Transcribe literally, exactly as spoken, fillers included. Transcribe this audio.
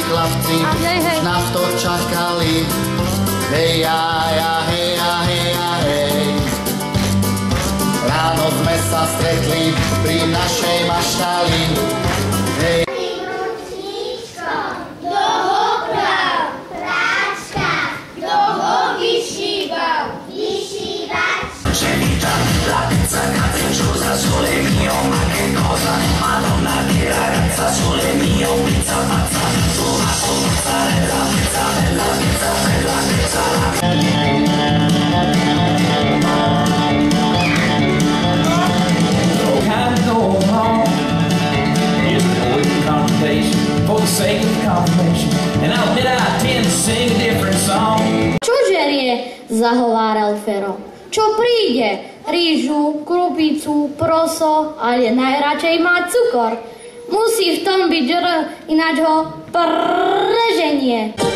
chlapci už na to čakali. Hej, ja, ja, hej, ja, hej, ja, hej. Ráno sme sa stretli pri našej maštali. Hej. Sole mio, ma che cosa? Madonna che ragazza, sole mio, pizza pazza, tomato, mozzarella, pizza bella, pizza bella, pizza So kind of going home, just avoiding confrontation for the sake of confirmation, and I'll admit I tend to sing a different song. Čo žerie? Zahováral Fero. Čo príde? Rýžu, krupicu, proso, ale najradšej má cukor. Musí v tom byť r, ináč ho preženie.